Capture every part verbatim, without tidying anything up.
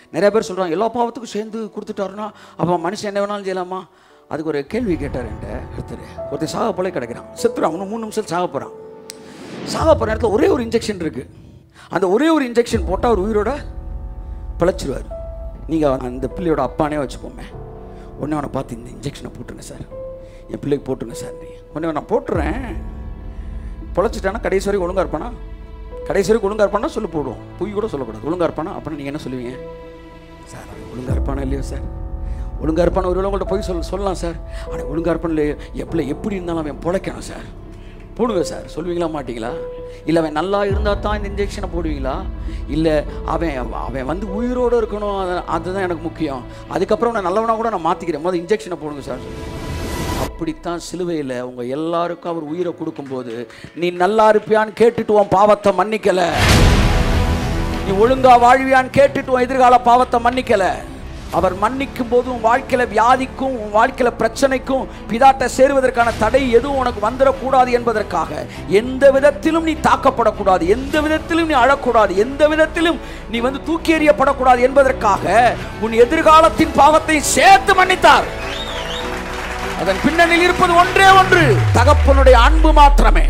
நிறைய பேர் சொல்கிறாங்க எல்லா பாவத்துக்கும் சேர்ந்து கொடுத்துட்டாருன்னா அப்போ மனுஷன் என்ன வேணாலும் செய்யலாமா? அதுக்கு ஒரு கேள்வி கேட்டார் என்கிட்ட ஒருத்தர். ஒருத்தர் சாக போலே கிடைக்கிறான், செத்துறான், அவனு மூணு நிமிஷம் சாக போகிறான். சாக போகிற இடத்துல ஒரே ஒரு இன்ஜெக்ஷன் இருக்குது. அந்த ஒரே ஒரு இன்ஜெக்ஷன் போட்டால் அவர் உயிரோட பிழைச்சிருவார். நீங்கள் அந்த பிள்ளையோட அப்பானே வச்சுப்போமே, உடனே அவனை பார்த்து இந்த இன்ஜெக்ஷனை போட்டுருங்க சார், என் பிள்ளைக்கு போட்டுருங்க சார். நீ உடனே நான் போட்டுறேன், பொழைச்சிட்டானா கடைசி வரைக்கும் ஒழுங்காக இருப்பானா? கடைசி வரைக்கும் ஒழுங்காக இருப்பானா சொல்லி போடுவோம், பொய் கூட சொல்லக்கூடாது. ஒழுங்காக இருப்பானா அப்படின்னா நீங்கள் என்ன சொல்லுவீங்க? சார் அவன் ஒழுங்காக இருப்பானா இல்லையோ சார்? ஒழுங்காக இருப்பான ஒரு உங்கள்கிட்ட போய் சொல்ல சொல்லலாம் சார். ஆனால் ஒழுங்காக இருப்பான இல்லையோ, எப்படி எப்படி இருந்தாலும் அவன் பொழைக்கணும் சார், போடுங்க சார் சொல்லுவீங்களா மாட்டிங்களா? இல்லை அவன் நல்லா இருந்தால் தான் இந்த இன்ஜெக்ஷனை போடுவீங்களா? இல்லை அவன் அவன் வந்து உயிரோடு இருக்கணும், அதுதான் எனக்கு முக்கியம், அதுக்கப்புறம் நான் நல்லவனா கூட நான் மாற்றிக்கிறேன், முதல் இன்ஜெக்ஷனை போடுங்க சார். அப்படித்தான் சிலுவையில் உங்கள் எல்லாருக்கும் அவர் உயிரை கொடுக்கும்போது நீ நல்லா இருப்பியான்னு கேட்டுட்டு உன் பாவத்தை மன்னிக்கலை, நீ ஒழுங்கா வாழ்வியான்னு கேட்டுட்டு உன் எதிர்கால பாவத்தை மன்னிக்கலை. அவர் மன்னிக்கும் போது உன் வாழ்க்கையில் வியாதிக்கும் உன் வாழ்க்கையில் பிரச்சனைக்கும் பிதாட்ட சேருவதற்கான தடை எதுவும் உனக்கு வந்துடக்கூடாது என்பதற்காக, எந்த விதத்திலும் நீ தாக்கப்படக்கூடாது, எந்த விதத்திலும் நீ அழக்கூடாது, எந்த விதத்திலும் நீ வந்து தூக்கி எறியப்படக்கூடாது என்பதற்காக உன் எதிர்காலத்தின் பாவத்தை சேர்த்து மன்னித்தார். அதன் பின்னணியில் இருப்பது ஒன்றே ஒன்று, தகப்பனுடைய அன்பு மாத்திரமே.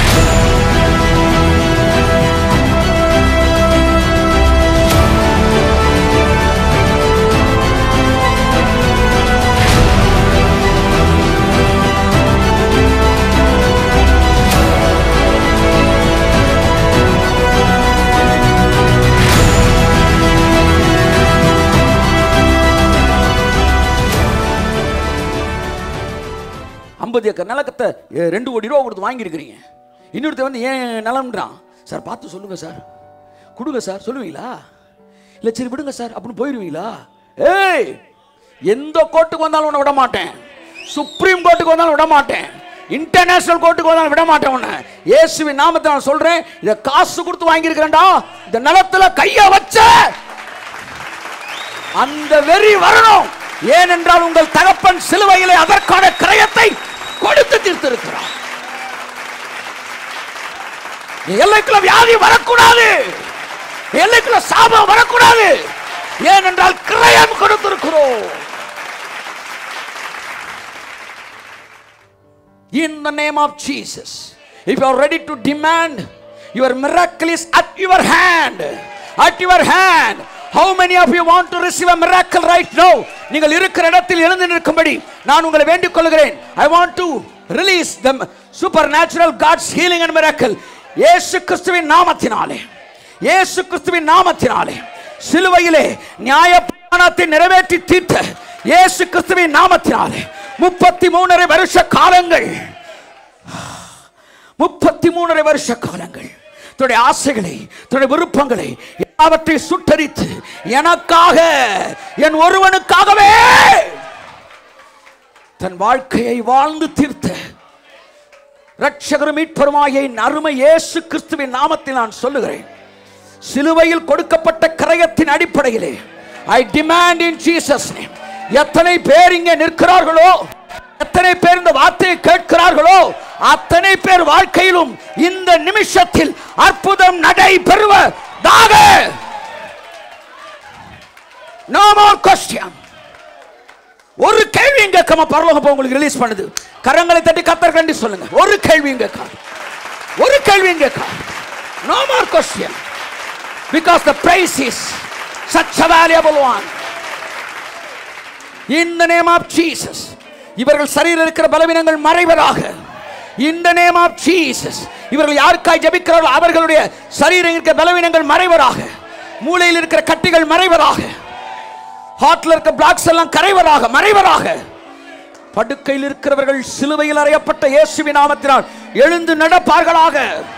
ஐம்பது ஏக்கர் நிலக்கத்தை ரெண்டு கோடி ரூபா கொடுத்து வாங்கியிருக்கிறீங்க. இன்னொருத்த வந்து ஏன் நிலம்ன்றான். சார் பார்த்து சொல்லுங்க சார், கொடுங்க சார் சொல்லுவீங்களா? இல்லை சரி விடுங்க சார் அப்படின்னு போயிடுவீங்களா? ஏய், எந்த கோர்ட்டுக்கு வந்தாலும் உன்னை விட மாட்டேன், சுப்ரீம் கோர்ட்டுக்கு வந்தாலும் விட மாட்டேன், இன்டர்நேஷனல் கோர்ட்டுக்கு வந்தாலும் விட மாட்டேன் உன்னை. இயேசுவின் நாமத்தை நான் சொல்றேன், இதை காசு கொடுத்து வாங்கியிருக்கிறேன்டா, இந்த நிலத்துல கைய வச்ச அந்த வெறி வரணும். ஏனென்றால் உங்கள் தகப்பன் சிலுவையிலே அதற்கான கிரயத்தை கொடுத்து தீர்த்திருக்கிறார். எல்லைக்குள்ள வியாதி வரக்கூடாது, எல்லைக்குள்ள சாபம் வரக்கூடாது, ஏனென்றால் கிரயம் கொடுத்திருக்கிறோம். In the name of Jesus, if you are ready to demand, your miracle is at your hand, at your hand. How many of you want to receive a miracle right now? நீங்கள் இருக்கிற இடத்தில் எழுந்து நிற்கும்படி நான் உங்களை வேண்டிக் கொள்கிறேன். I want to release the supernatural God's healing and miracle. இயேசு கிறிஸ்துவின் நாமத்தினாலே, இயேசு கிறிஸ்துவின் நாமத்தினாலே, சிலுவையிலே நியாயப்பிரமாணத்தை நிறைவேற்றி தீர்த்த இயேசு கிறிஸ்துவின் நாமத்தினாலே முப்பத்தி மூணரை வருஷ காலங்கள், முப்பத்தி மூணரை வருஷ காலங்கள் தன்னுடைய ஆசைகளை, தன்னுடைய விருப்பங்களை எல்லாவற்றை சுட்டரித்து எனக்காக, என் ஒருவனுக்காகவே தன் வாழ்க்கையை வாழ்ந்து தீர்த்த இரட்சகரும் மீட்பருமாகிய அருமை இயேசு கிறிஸ்துவின் நாமத்தில் நான் சொல்லுகிறேன், சிலுவையில் கொடுக்கப்பட்ட கிரயத்தின் அடிப்படையிலே I demand in Jesus name, எத்தனை பேர் இங்கே நிற்கிறார்களோ, எத்தனை பேர் இந்த வார்த்தையை கேட்கிறார்களோ, அத்தனை பேர் வாழ்க்கையிலும் இந்த நிமிஷத்தில் அற்புதம் நடைபெறுவதாக. No more question. ஒரு கேள்வி கேட்காம பரலோகம் உங்களுக்கு ரிலீஸ் பண்ணுது. கரங்களை தட்டி கர்த்தர் கண்டி சொல்லுங்க, ஒரு கேள்வி கேட்காம, ஒரு கேள்வி கேட்காம. No more question, because the price is such a valuable one. In the name of Jesus, இவர்கள் சரீரத்தில் இருக்கிற பலவீனங்கள் மறைவதாக. In the name of Jesus, இவர்கள் யாருக்காய் ஜெபிக்கிறார்களோ அவர்களுடைய சரீரத்தில் இருக்கிற பலவீனங்கள் மறைவதாக, மூளையில் இருக்கிற கட்டிகள் மறைவதாக, ஹார்ட்ல இருக்கிற பிளாக்ஸ் எல்லாம் கரைவதாக, மறைவதாக. படுக்கையில் இருக்கிறவர்கள் சிலுவையில் அறையப்பட்ட இயேசுவின் நாமத்தினால் எழுந்து நடப்பார்களாக.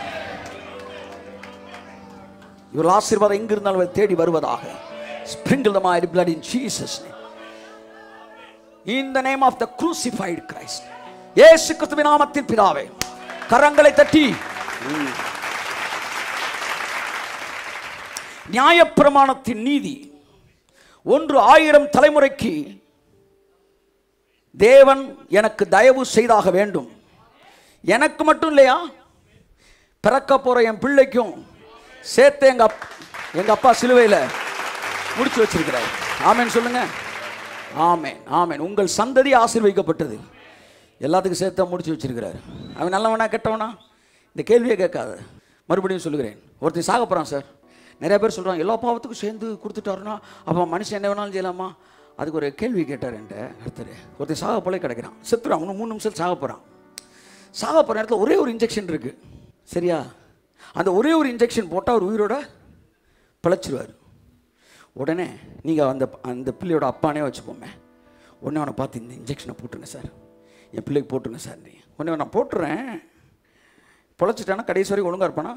இவர்கள் ஆசீர்வாதம் எங்கிருந்தாலும் தேடி வருவதாக. Sprinkle the mighty blood in Jesus name. In the name of the crucified Christ, இயேசு கிறிஸ்துவின் நாமத்தில் பிதாவே, கரங்களை தட்டி நியாயப்பிரமாணத்தின் நீதி ஒன்று ஆயிரம் தலைமுறைக்கு தேவன் எனக்கு தயவு செய்தாக வேண்டும். எனக்கு மட்டும் இல்லையா, பிறக்க போற என் பிள்ளைக்கும் சேர்த்து எங்க எங்க அப்பா சிலுவையில் முடிச்சு வச்சிருக்கிறார். ஆமென் சொல்லுங்க. ஆமென் ஆமென். உங்கள் சந்ததி ஆசீர்வதிக்கப்பட்டது. எல்லாத்துக்கும் சேர்த்தா முடிச்சு வச்சிருக்கிறார். அவன் நல்லவனா கெட்டவனா இந்த கேள்வியை கேட்காத. மறுபடியும் சொல்லுகிறேன், ஒருத்தர் சாக போகிறான் சார். நிறைய பேர் சொல்கிறாங்க எல்லா பாவத்துக்கும் சேர்ந்து கொடுத்துட்டாருன்னா அப்போ மனுஷன் என்ன வேணாலும் செய்யலாமா? அதுக்கு ஒரு கேள்வி கேட்டார் என்கிட்ட ஒருத்தர். ஒருத்தர் சாக போல கிடைக்கிறான், செத்துறான். அவனு மூணு நிமிஷம் சாக போகிறான். சாக போகிற இடத்துல ஒரே ஒரு இன்ஜெக்ஷன் இருக்குது, சரியா? அந்த ஒரே ஒரு இன்ஜெக்ஷன் போட்டால் அவர் உயிரோட பிழைச்சிருவார். உடனே நீங்கள் அந்த அந்த பிள்ளையோட அப்பானே வச்சுப்போமே, உடனே அவனை பார்த்து இந்த இன்ஜெக்ஷனை போட்டுருங்க சார், என் பிள்ளைக்கு போட்டுருங்க சார். நீ உடனே நான் போட்டுறேன், பிழைச்சிட்டானா கடைசி வரைக்கும் ஒழுங்காக இருப்பானா?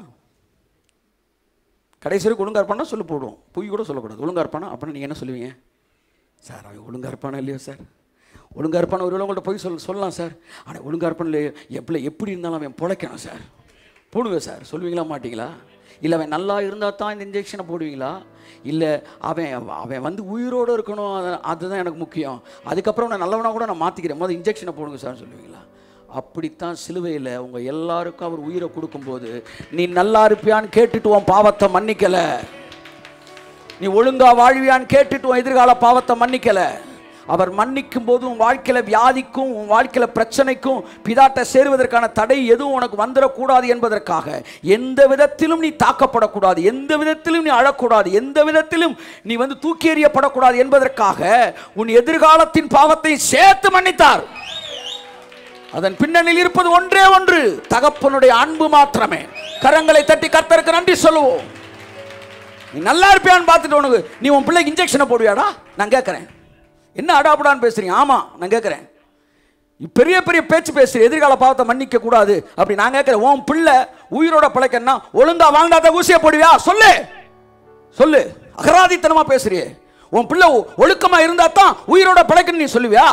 கடைசி வரைக்கும் ஒழுங்காக இருப்பானா சொல்லி போடுவோம், பொய் கூட சொல்லக்கூடாது. ஒழுங்காக இருப்பானா அப்படின்னா நீங்கள் என்ன சொல்லுவீங்க? சார் அவன் ஒழுங்காக இருப்பானா இல்லையோ சார், ஒழுங்காக இருப்பான ஒரு உங்கள்கிட்ட போய் சொல் சொல்லலாம் சார். ஆனால் ஒழுங்காக இருப்பான இல்லையோ, என் பிள்ளை எப்படி இருந்தாலும் அவன் பிழைக்கணும் சார், போடுங்க சார் சொல்லுவீங்களா மாட்டிங்களா? இல்லை அவன் நல்லா இருந்தால் தான் இந்த இன்ஜெக்ஷனை போடுவீங்களா? இல்லை அவன் அவன் வந்து உயிரோடு இருக்கணும், அதுதான் எனக்கு முக்கியம், அதுக்கப்புறம் நான் நல்லவனா கூட நான் மாற்றிக்கிறேன், முதல் இன்ஜெக்ஷனை போடுங்க சார் சொல்லுவீங்களா? அப்படித்தான் சிலுவையில் உங்கள் எல்லாருக்கும் அவர் உயிரை கொடுக்கும்போது நீ நல்லா இருப்பியான்னு கேட்டுட்டு உன் பாவத்தை மன்னிக்கலை, நீ ஒழுங்கா வாழ்வியான்னு கேட்டுட்டு உன் எதிர்கால பாவத்தை மன்னிக்கலை. அவர் மன்னிக்கும் போது உன் வாழ்க்கையில் வியாதிக்கும் உன் வாழ்க்கையில் பிரச்சனைக்கும் பிதாட்ட சேருவதற்கான தடை எதுவும் உனக்கு வந்துடக்கூடாது என்பதற்காக, எந்த விதத்திலும் நீ தாக்கப்படக்கூடாது, எந்த விதத்திலும் நீ அழக்கூடாது, எந்த விதத்திலும் நீ வந்து தூக்கி எறியப்படக்கூடாது என்பதற்காக உன் எதிர்காலத்தின் பாவத்தை சேர்த்து மன்னித்தார். அதன் பின்னணியில் இருப்பது ஒன்றே ஒன்று, தகப்பனுடைய அன்பு மாத்திரமே. கரங்களை தட்டி கர்த்தருக்கு நன்றி சொல்லுவோம். நீ நல்லா இருப்பியான்னு பார்த்துட்டு உனக்கு நீ உன் பிள்ளைக்கு இன்ஜெக்ஷனை போடுவியாடா? நான் கேட்குறேன். என்ன அடாபடான்னு பேசுறீங்க? ஆமா நான் கேட்குறேன். பெரிய பெரிய பேச்சு பேசுறீங்க, எதிர்கால பாவத்தை மன்னிக்க கூடாது அப்படி நான் கேட்குறேன். உன் பிள்ளை உயிரோட பிழைக்கன்னா ஒழுங்கா வாழ்ந்தாத ஊசியை போடுவியா? சொல்லு சொல்லு. அகராதித்தனமா பேசுறியே. உன் பிள்ளை ஒழுக்கமா இருந்தா தான் உயிரோட பிழைக்கன்னு நீ சொல்லுவியா?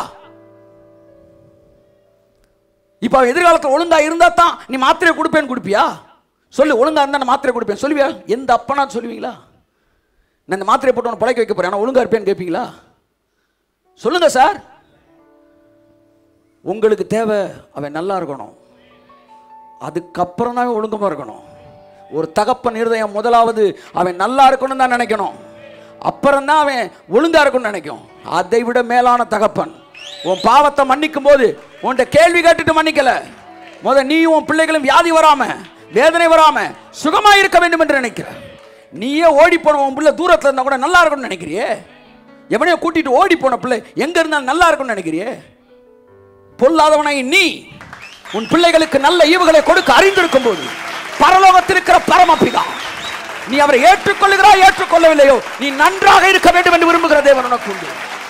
இப்போ எதிர்காலத்தில் ஒழுங்கா இருந்தா தான் நீ மாத்திரை கொடுப்பேன்னு கொடுப்பியா? சொல்லு. ஒழுங்கா இருந்தா நான் மாத்திரை கொடுப்பேன் சொல்லுவியா? எந்த அப்பனா சொல்லுவீங்களா? நான் இந்த மாத்திரை போட்டு உனக்கு பழைக்க வைக்க போறேன், ஆனால் ஒழுங்கா இருப்பேன்னு கேட்பீங்களா? சொல்லுங்க சார். உங்களுக்கு தேவை அவன் நல்லா இருக்கணும், அதுக்கப்புறம் தான் ஒழுங்கமா இருக்கணும். ஒரு தகப்பன் இருதயம் முதலாவது அவன் நல்லா இருக்கணும் தான் நினைக்கணும், அப்புறம் தான் அவன் ஒழுங்கா இருக்கணும்னு நினைக்கும். அதை விட மேலான தகப்பன் உன் பாவத்தை மன்னிக்கும் போது உன்கிட்ட கேள்வி கேட்டுட்டு மன்னிக்கல, முத நீ உன் பிள்ளைகளும் வியாதி வராம வேதனை வராம சுகமா இருக்க வேண்டும் என்று நினைக்கிற. நீயே ஓடி போன உன் பிள்ளை தூரத்தில் இருந்தா கூட நல்லா இருக்கணும்னு நினைக்கிறியே. எவனையோ கூட்டிட்டு ஓடி போன பிள்ளை எங்க இருந்தாலும் நல்லா இருக்கும்னு நினைக்கிறியே. பொல்லாதவனாய் நீ உன் பிள்ளைகளுக்கு நல்ல ஈவுகளை கொடுக்க அறிந்திருக்கும் போது பரலோகத்தில் இருக்கிற பரமபிதா நீ அவரை ஏற்றுக்கொள்ளுகிறாய் ஏற்றுக்கொள்ளவில்லையோ, நீ நன்றாக இருக்க வேண்டும் என்று விரும்புகிற தேவன் உனக்கு உண்டு.